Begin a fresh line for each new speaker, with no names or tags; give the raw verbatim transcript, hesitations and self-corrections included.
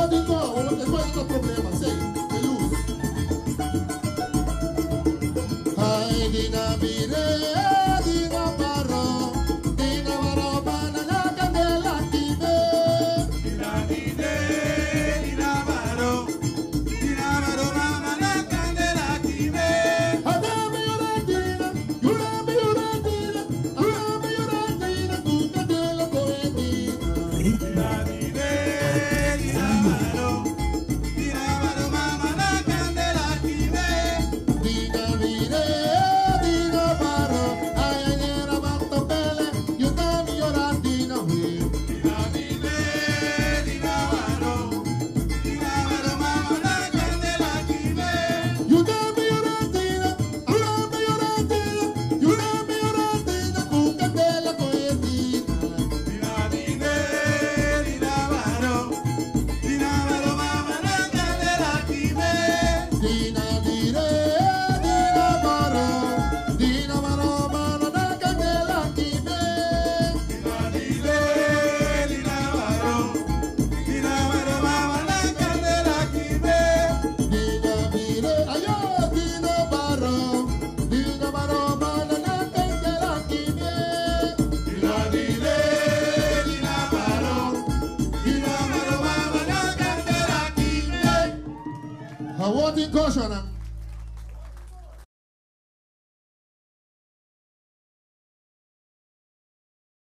dito, wala dito problema. Say, the lose. Ay, di na mire, di na paro, di na maroba na la candela time.
Di na mire, di na paro, di na maroba na la candela time.
Adame yoratina, yurame yoratina, adame yoratina, tu candela coetina.
Di na mire, di na paro, di na maroba na la candela time.
Di na mire, di na paro, ay ay era matto belle, yutami yoratina we.
Di na mire, di na paro, di na maroba na la candela time.
Yutami yoratina, yurame yoratina, yurame yoratina, tu candela coetina.
Di na mire, di na paro, di na maroba na la candela time.
Dina dire, dina maro, dina maro mano na candela time.
Di na mire, di na paro, di na maroba na la candela time.
Dina dire, ayo dina maro, dina maro mano na candela time.
Di na mire, di na paro, di na maroba na la candela time.
Hawating ko siya ng